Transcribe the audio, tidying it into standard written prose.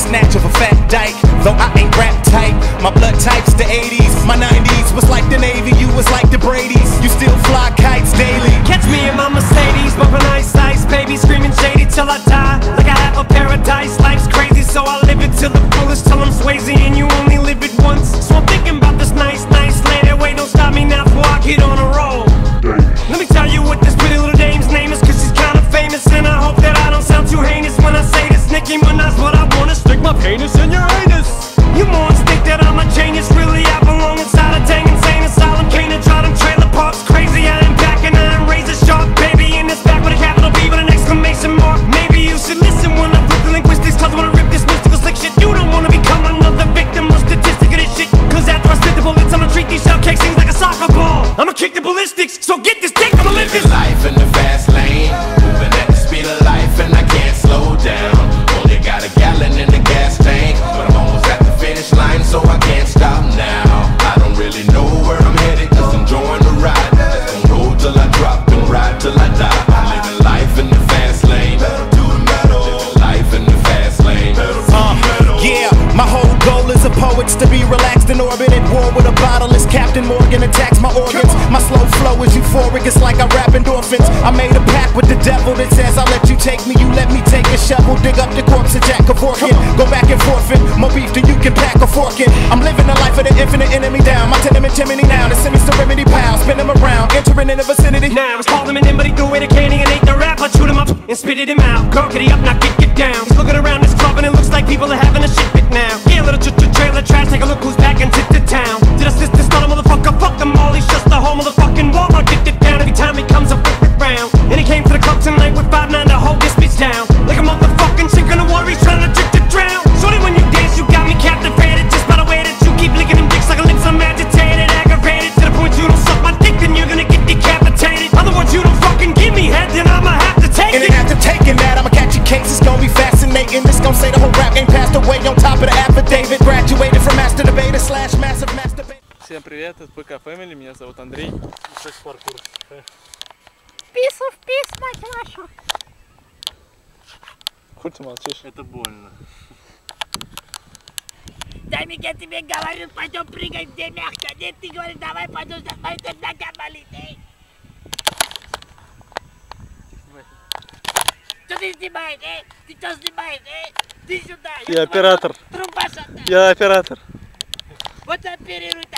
snatch of a fat dyke. Though I ain't rap type, my blood type's the 80s. My 90s was like the Navy, you was like the Brady's. You still fly kites daily. Catch me in my Mercedes, bumping ice, baby screaming shady till I die. Like I have a paradise, life's crazy, so I live it till the fullest, till I'm Swayze, and you only live it once. So I'm thinking about this nice lady. Wait, don't stop me now before I get on a roll. Let me tell you what this pretty little dame's name is, cause she's kinda famous, and I hope that I don't sound too heinous when I say this. Nicki Minaj, what I wanna stick my penis in your anus. You morons think that I'm a genius, really I belong inside a dang insane asylum. Can't draw them trailer parks crazy, I am back and I am razor sharp, baby, in this back with a capital B with an exclamation mark. Maybe you should listen when I flip the linguistics, cause I wanna rip this mystical slick shit. You don't wanna become another victim or statistic of this shit, cause after I spit the bullets I'ma treat these shell cakes things like a soccer ball. I'ma kick the ballistics, so get this dick, I'ma live this life in the fast lane, moving at the speed of life and I can't slow down. Only got a gallon in the gas tank, but I'm almost at the finish line, so I can't stop now. I don't really know where I'm headed, cause I'm enjoying the ride. Just gonna roll till I drop and ride till I die. I'm living life in the fast lane, living life in the fast lane. Yeah, my whole goal as a poet's to be relaxed in orbit at war with a bottle as Captain Morgan attacks my organs. My slow flow is euphoric, it's like I rap endorphins. I made a pact with the devil that says I'll let you take me, you let me take a shovel, dig up the corpse of Jack Kevorkian. Go back and forfeit, more beef than you can pack a fork in. I'm living the life of the infinite enemy down. My tenement chimney now, the semi-serenity pal. Spin him around, entering in the vicinity. Now it's called him an in, but he threw away the candy and ate the rap. I chewed him up and spitted him out. Gurkity up, now get down. He's looking around this club and it looks like people are having a shit fit now. Yeah, little trailer trash, take a look who's back into the town. Did I sister start a motherfucker? Fuck them all, he's just the whole motherfucking Walmart. Get it down every time he comes up round. And he came to the club tonight with 5'9" to hold this bitch down. Like a motherfucking sink in the water, he's trying to trick to drown. Shorty, when you dance, you got me captivated, just by the way that you keep licking them dicks like a lips. I'm agitated, aggravated, to the point you don't suck my dick, then you're gonna get decapitated. Other words, you don't fucking give me head, then I'ma have to take it. And after taking that, I'ma catch your case, it's gonna be fascinating. This gon' say the whole rap game passed away on top of the affidavit. Graduated from master debater / massive masturbate. Всем привет, это ПК Family, меня зовут Андрей. Пису в пис, мать вашу. Хуй ты молчишь? Это больно. Дай мне, я тебе говорю, пойдем прыгай, где мягко. Нет, ты говоришь, давай пойдем, давай, ты нога болит, эй. Что ты снимаешь, эй? Ты что снимаешь, эй? Ты сюда. Я оператор. Трубаша. Я оператор. Вот оперируй.